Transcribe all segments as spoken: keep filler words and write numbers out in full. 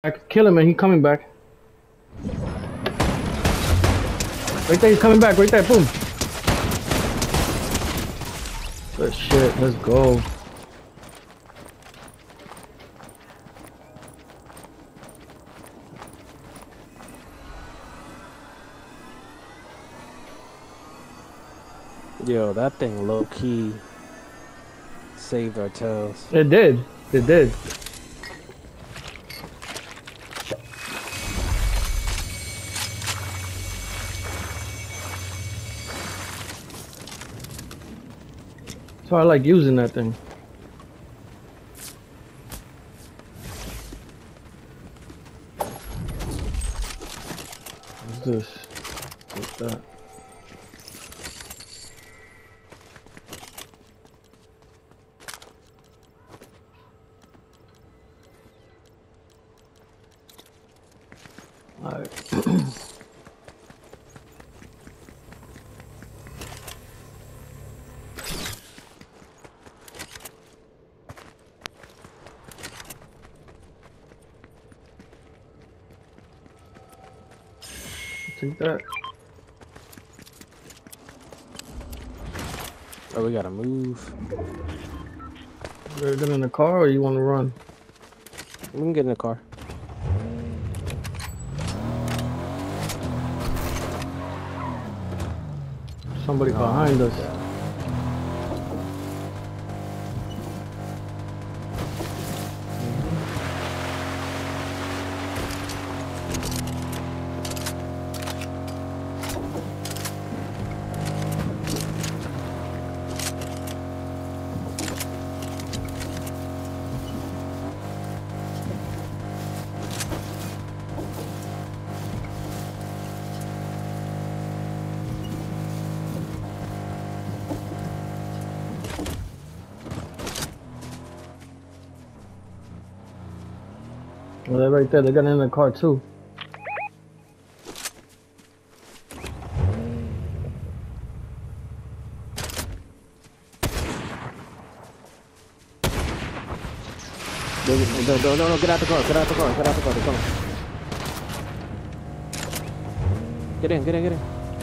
I could kill him and he coming back. Right there, he's coming back. Right there, boom. Good shit, let's go. Yo, that thing low key saved our tails. It did. It did. So I like using that thing. What's this? What's that? All right. Take that. Oh, we gotta move. You ready to get in the car or you want to run? We can get in the car. Somebody oh, behind us. God. Well, they're right there. They got in the car too. No, no, no, no, no, get out the car, get out the car, get out the car, they're coming. Get in, get in, get in.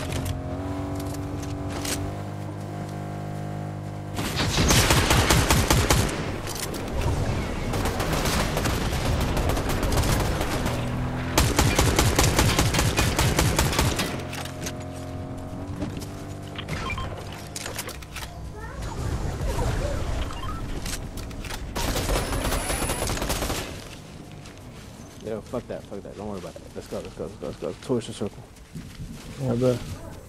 Yo, fuck that, fuck that. Don't worry about that. Let's go, let's go, let's go, let's go. Towards the circle. Yeah, bet.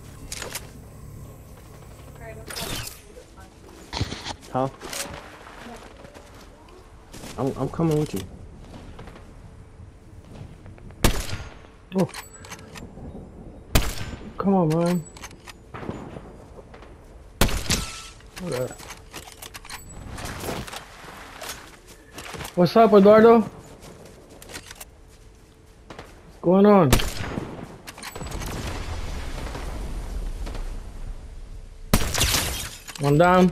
Huh? I'm I'm coming with you. Oh. Come on, man. Okay. What's up, Eduardo? What's going on? One down.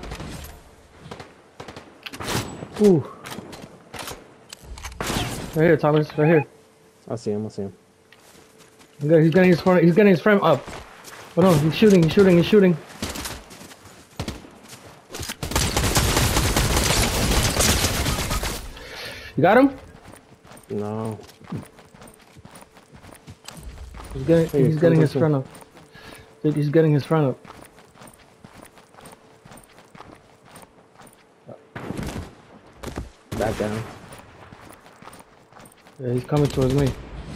Ooh. Right here, Thomas. Right here. I see him. I see him. He's getting his front. He's getting his frame up. Oh no! He's shooting. He's shooting. He's shooting. You got him? No. He's getting. Hey, he's getting his front up. He's getting his front up. Back down. Yeah, he's coming towards me.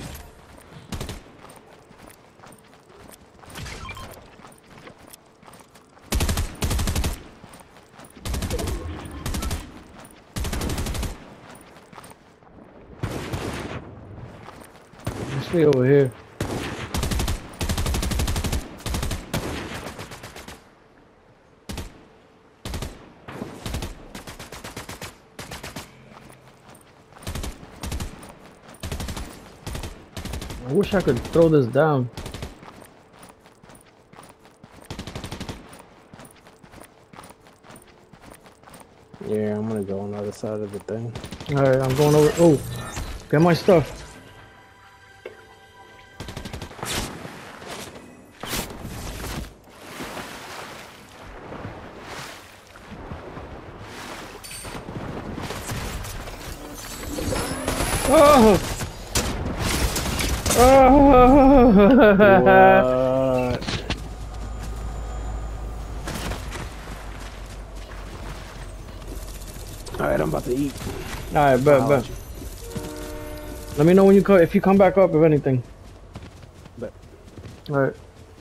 Stay over here. I wish I could throw this down. Yeah, I'm gonna go on the other side of the thing. Alright, I'm going over. Oh, get my stuff. Oh! Oh! What? Alright, I'm about to eat. Alright, bet, I'll bet. let you. Let me know when you come, if you come back up, if anything. Bet. Alright.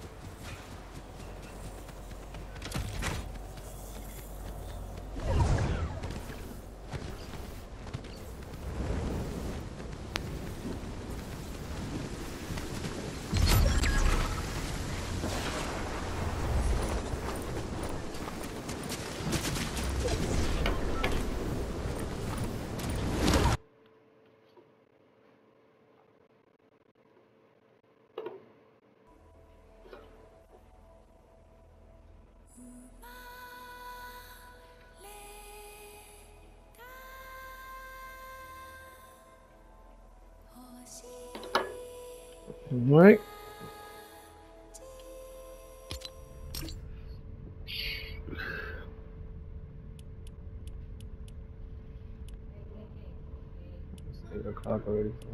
Alright. It's eight o'clock already. So.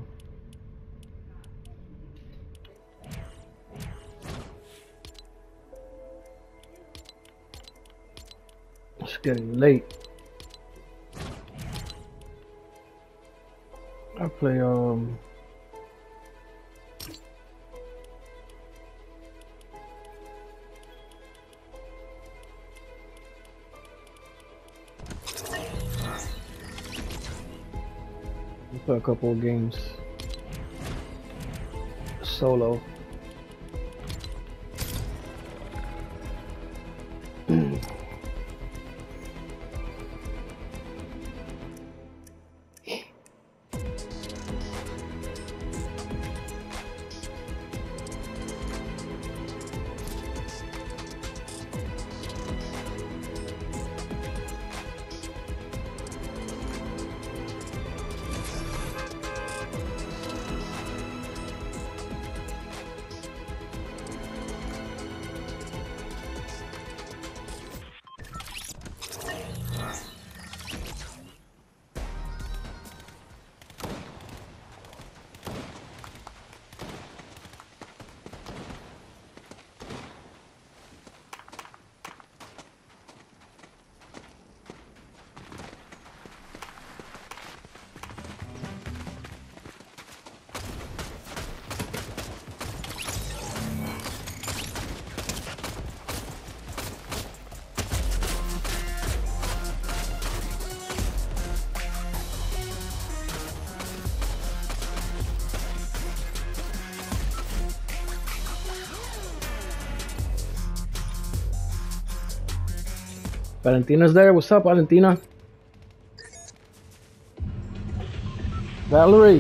It's getting late. I play um I play a couple of games solo. Valentina's there. What's up, Valentina? Valerie.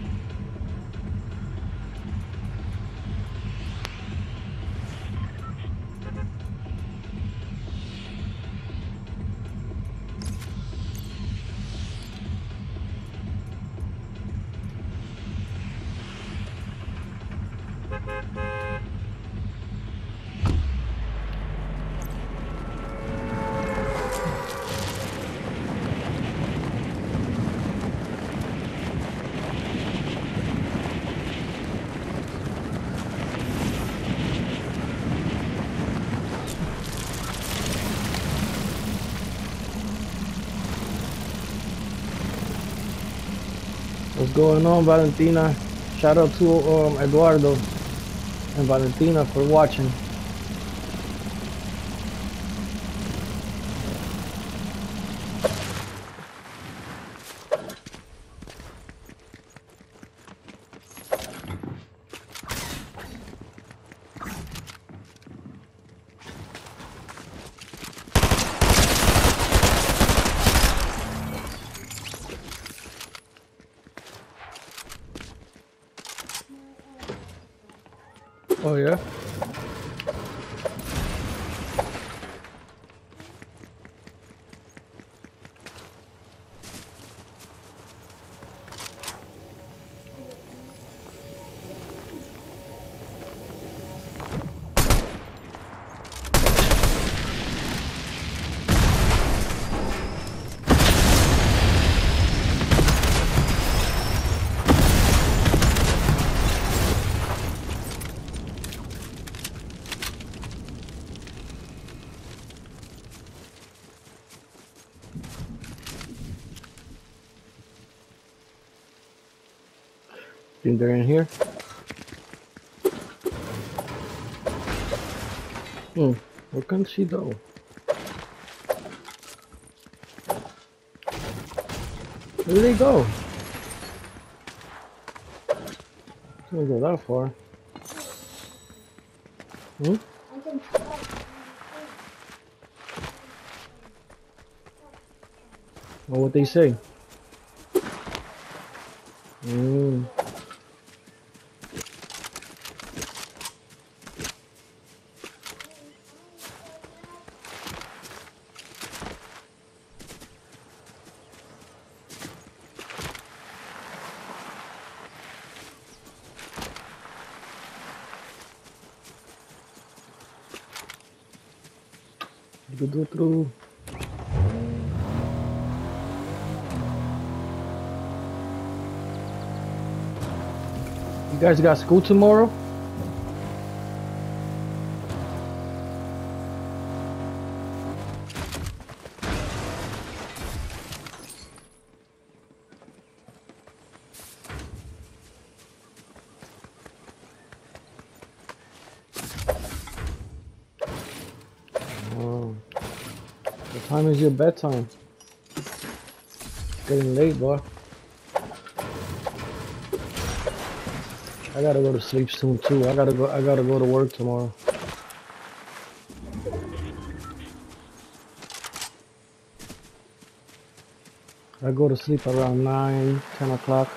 What's going on, Valentina? Shout out to um, Eduardo and Valentina for watching. Oh yeah? Think they're in here? Hmm. Where can she go? Where did they go? Can't go that far. Hmm? Or what they say? Hmm. You could go through. You guys got school tomorrow? Oh. What time is your bedtime? It's getting late, boy. I gotta go to sleep soon too. I gotta go. I gotta go to work tomorrow. I go to sleep around nine, ten o'clock.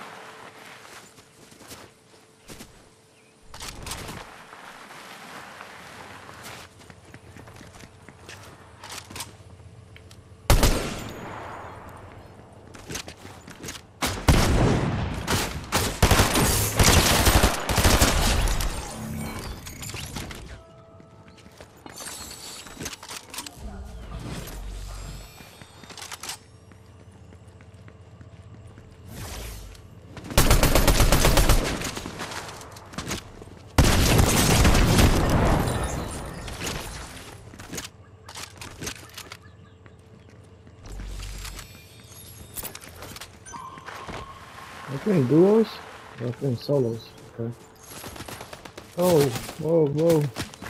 I playing duos? Or I playing solos? Okay. Oh, whoa, whoa.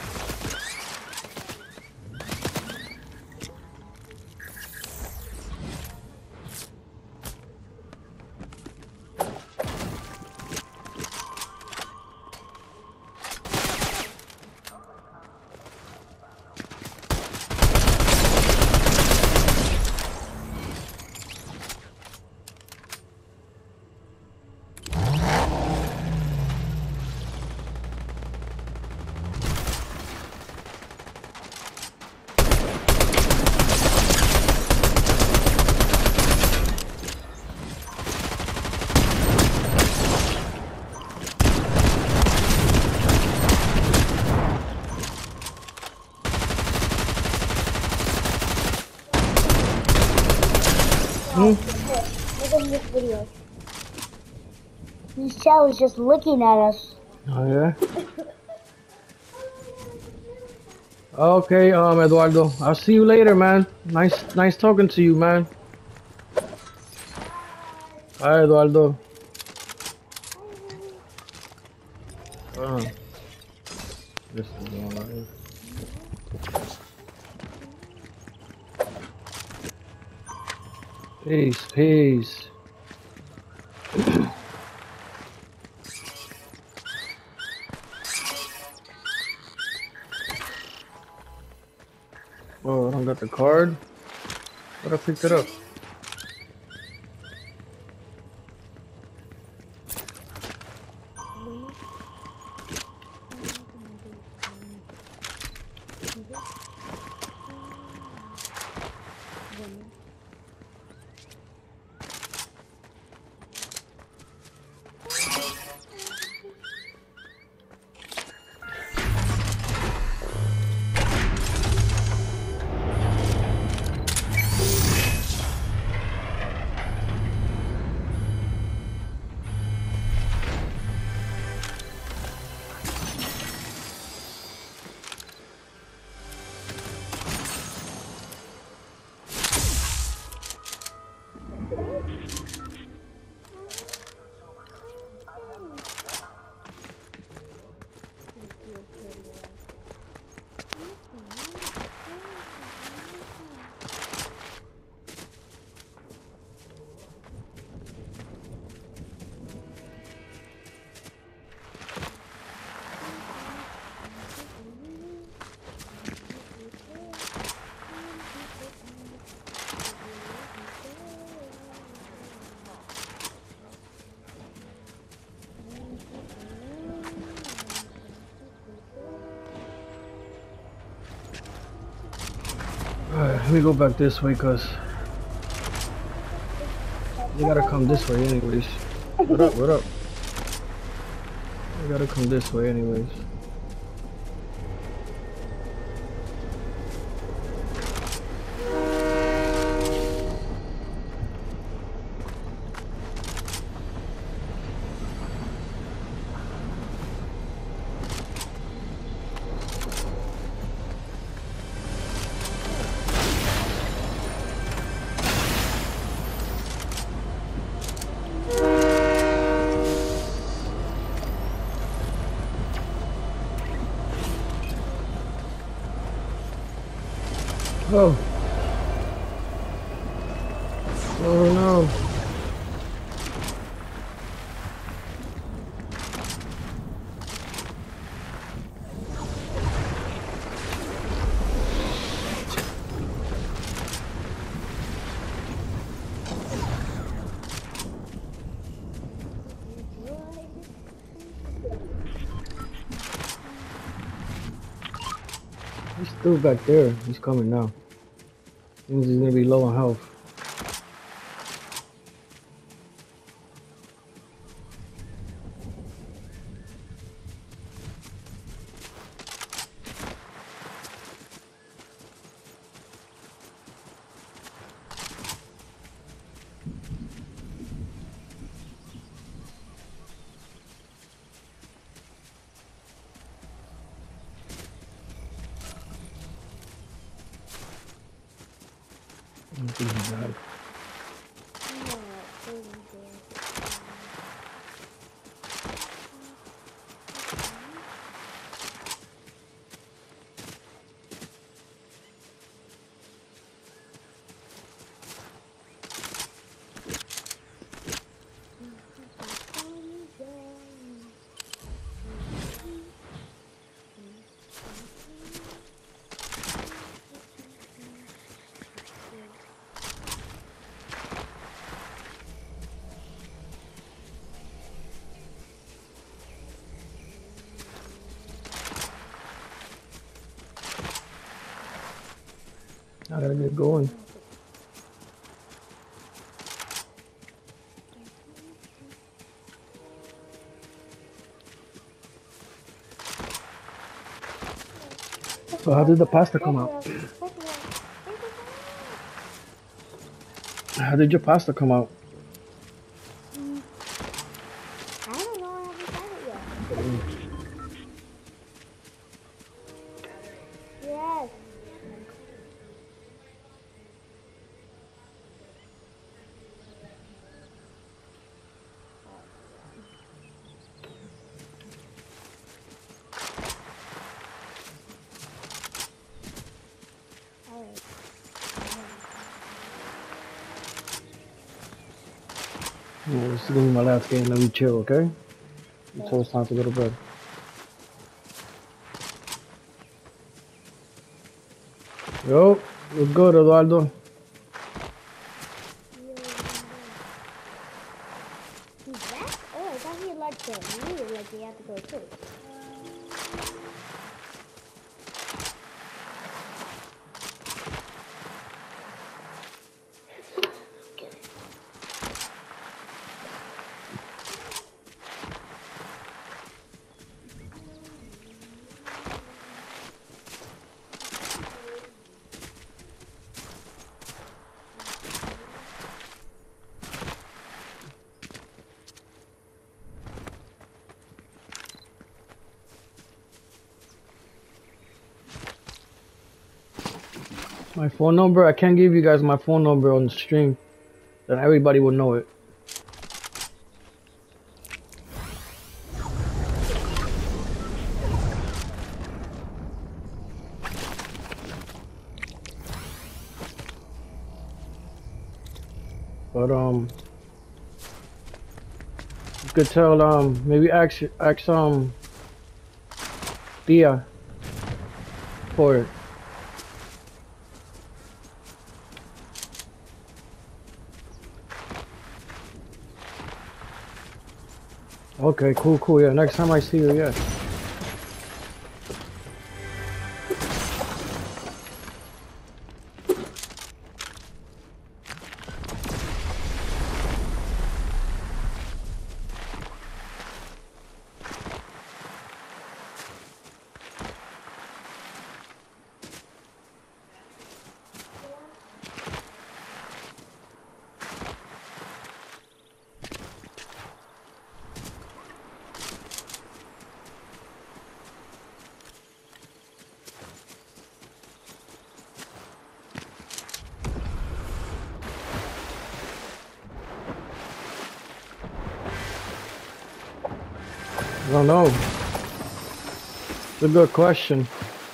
Hmm? Look at this video. This child is just looking at us. Oh yeah. Okay, um, Eduardo. I'll see you later, man. Nice, nice talking to you, man. Bye, Eduardo. Uh, this is going right. Peace, peace. Oh, I don't got the card. But I picked it up. me go back this way, cause you gotta come this way anyways. What up? What up? You gotta come this way anyways. Oh. Oh no. He's still back there. He's coming now. Means he's gonna be low on health. I think he died. I gotta get going. So how did the pasta come out? How did your pasta come out? I don't know. I haven't tried it yet. Yes. Yeah, this is gonna be my last game. Let me chill, okay? Until it's time to go to bed. Yo, what's good, Eduardo? He's back? Oh, I thought he had like to leave, like he had to go too. My phone number, I can't give you guys my phone number on the stream. Then everybody will know it. But um you could tell um maybe ask ask um Dia for it. Okay, cool, cool. Yeah, next time I see you, yeah. I don't know. It's a good question.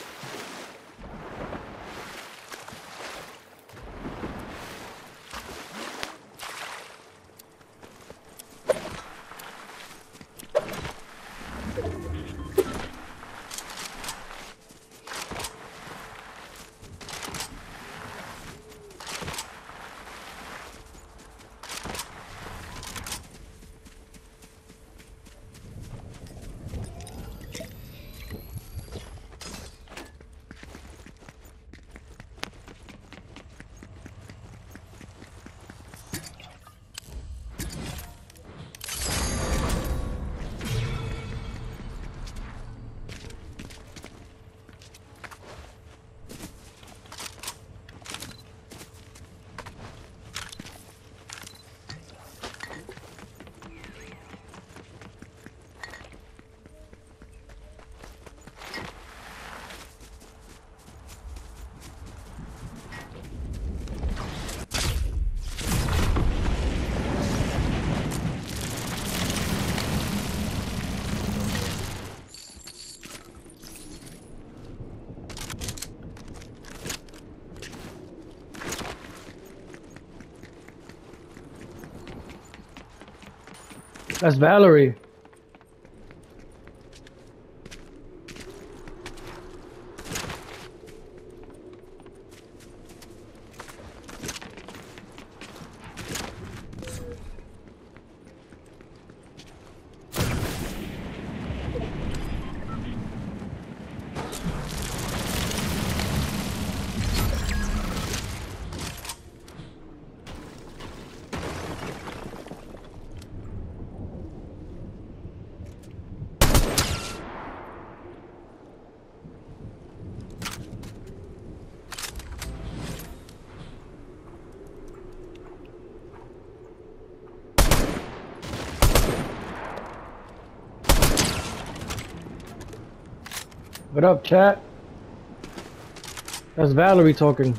That's Valerie. What up, chat? That's Valerie talking.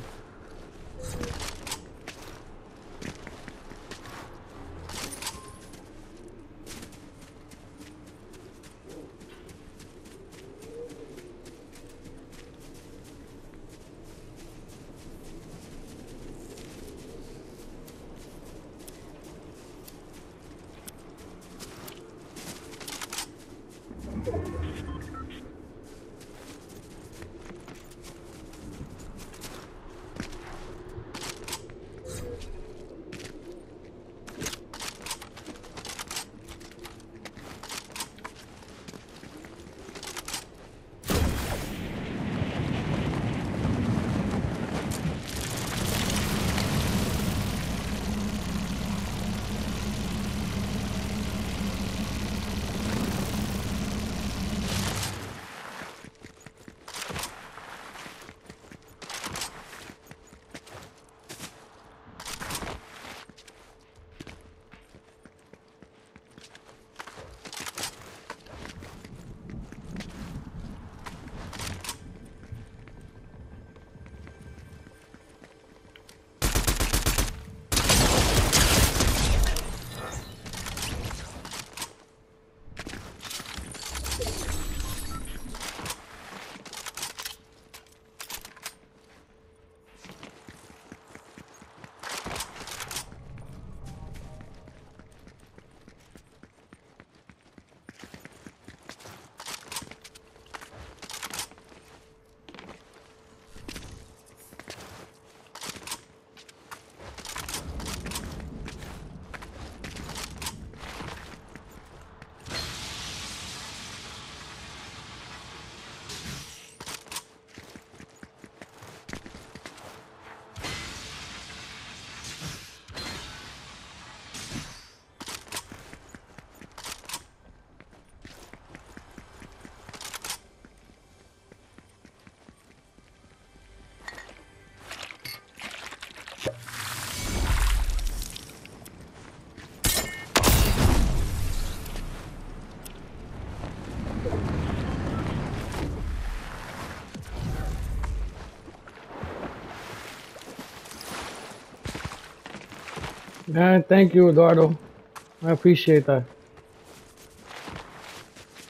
Man, thank you, Eduardo. I appreciate that.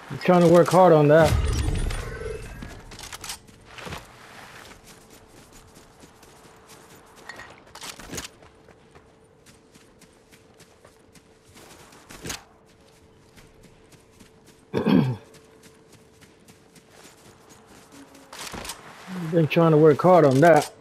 I'm trying to work hard on that. Been trying to work hard on that.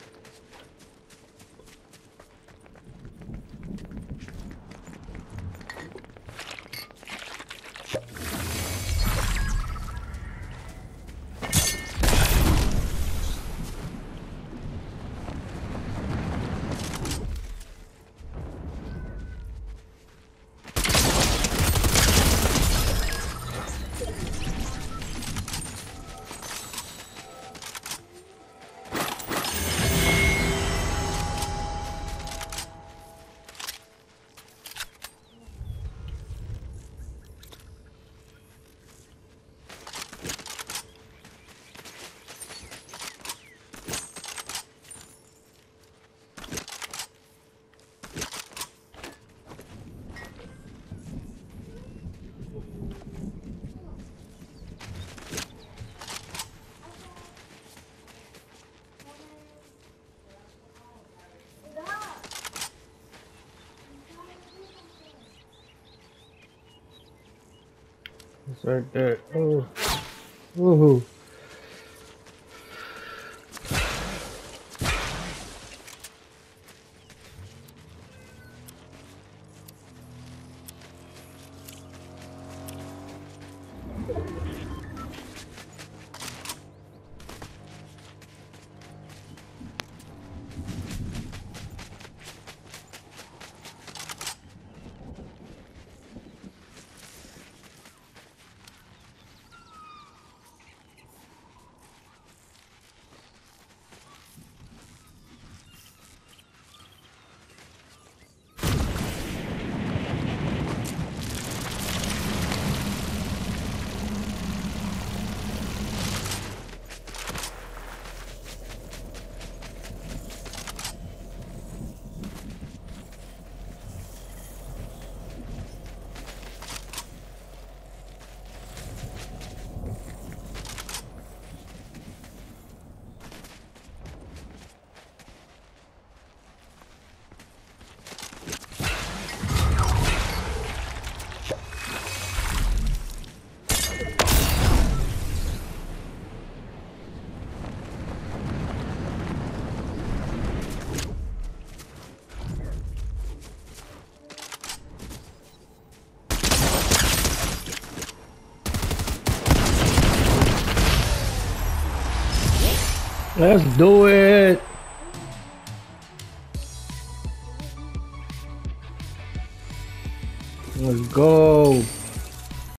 It's right there. Oh, woohoo! Let's do it. Let's go.